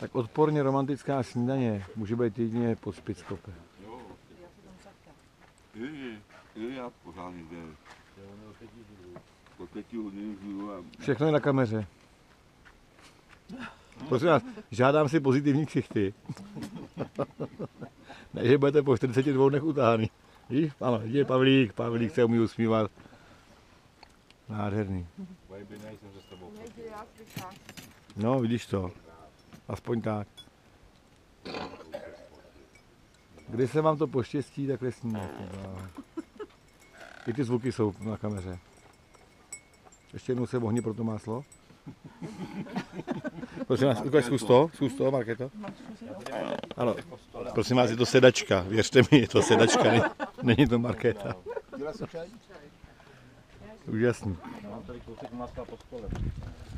Tak odporně romantická snídaně může být jedině pod Špickopem. Já pořádně jde. Po 5 hodinách žiju a... Všechno je na kameře. Prosím vás, žádám si pozitivní ksichty. Ne, že budete po 42 dnech utáhaný. Víš? Ano, je Pavlík se umí usmívat. Nádherný. No, vidíš to. Aspoň tak. Kdy se vám to poštěstí, takhle sníte. I ty zvuky jsou na kameře. Ještě jednou se ohni pro to máslo. Prosím vás, zkus to, Markéto. Ano, prosím vás, je to sedačka, věřte mi, je to sedačka, není to Markéta. Úžasný. Mám tady kousek másla pod stolem.